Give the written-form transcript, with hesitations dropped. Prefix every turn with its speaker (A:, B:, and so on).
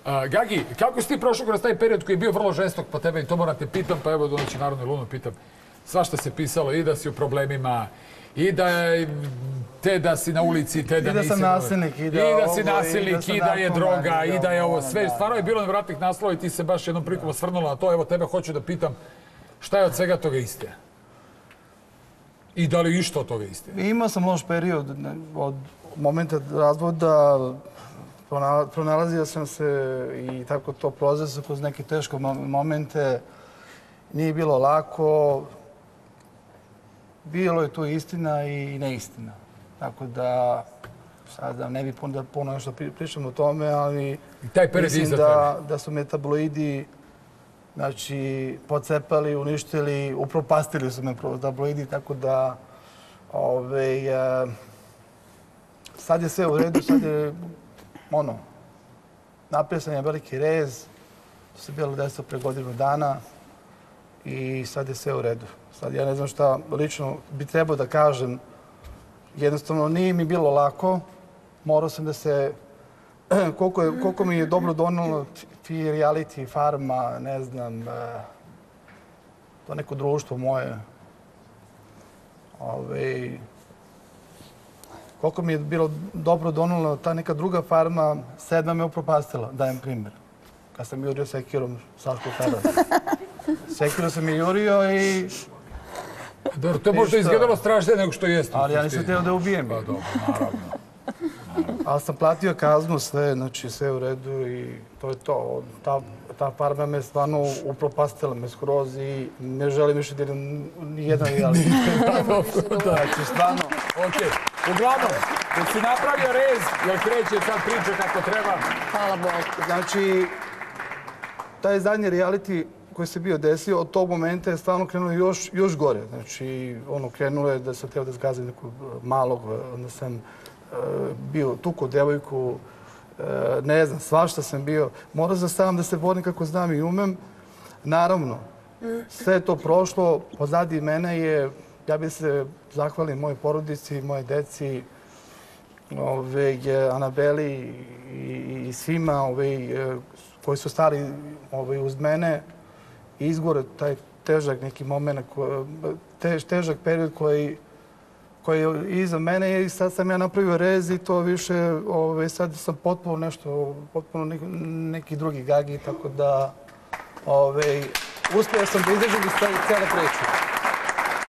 A: Gagi, kako si ti prošao kroz taj period koji je bio vrlo žestok po tebe i to moram te pitam, pa evo doći Narodnu Lunu pitam. Svašta se pisalo i da si u problemima, i da si na ulici, te da nisi...
B: I da sam nasilnik,
A: i da si nasilnik, i da je droga, i da je ovo sve. Stvarno je bilo nevratnih naslova i ti se baš jednom prilikom osvrnula na to. Evo tebe hoću da pitam šta je od svega toga istina? I da li išta od toga istina?
B: Imao sam loš period od momenta razvoda. Pronalazio sam se i tako to prolazio sam kroz neke teške momente. Nije bilo lako. Bilo je tu istina i neistina. Tako da, sada ne bih puno nešto pričam o tome, ali mislim da su me tabloidi pocepali, uništili, upropastili su me tabloidi, tako da sad je sve u redu, sad je napisan je veliki rez, to se bilo desilo pre godinu dana i sad je sve u redu. Sad ja ne znam šta lično bi trebao da kažem. Jednostavno nije mi bilo lako. Morao sam da se... Koliko mi je dobro donalo reality, farma, ne znam, to neko društvo moje. Koliko mi je bilo dobro donalo ta neka druga farma, sedma me upropastila, dajem primjer. Kad sam jurio sekirom Sašku Feras. Sekirom sam je jurio i...
A: Dobro, to je možda izgledalo strašnije nego što jeste.
B: Ali ja nisam htio da ubijem.
A: Pa dobro, naravno.
B: Ali sam platio kaznu, sve u redu i to je to. Ta farma me stvarno upropastila me skroz i ne želim više da idem nijedan reality. Znači, stvarno.
A: Okej. Uglavnom, dok si napravio rez, jel kreće sad priča kako treba?
C: Hvala Bogu.
B: Znači, taj zadnji reality koji se bio desio, od tog momenta je stvarno krenulo još gore. Znači, krenulo je da sam htio da zgazim nekog malog, onda sam bio tuko devojku, ne znam, svašta sam bio. Morao sam da se borim kako znam i umem. Naravno, sve je to prošlo, pozadi mene je, ja bih se zahvalio mojoj porodici, moje deci, Anabeli i svima koji su stali uz mene. Izgore taj težak neki moment, težak period koji je iza mene i sad sam ja napravio rez i to više, sad sam potpuno nešto, potpuno neki drugi Gagi, tako da uspio sam da izađem iz cijele priče.